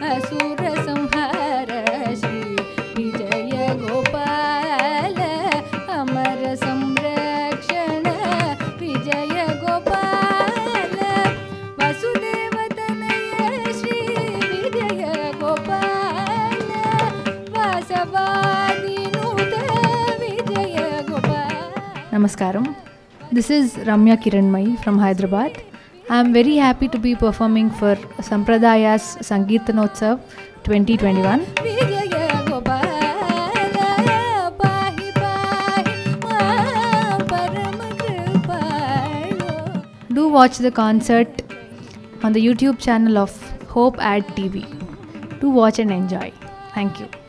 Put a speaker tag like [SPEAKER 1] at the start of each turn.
[SPEAKER 1] असुर संहार श्री विजय गोपाल अमर संरक्षण विजय गोपाल वासुदेव तनय श्री विजय गोपाल वासवादिनुत विजय Gopal. Namaskaram. This is Ramya Kiranmai from Hyderabad. I am very happy to be performing for Sampradaya's Sangeetanotsav 2021. Do watch the concert on the YouTube channel of Hope Ad TV. Do watch and enjoy. Thank you.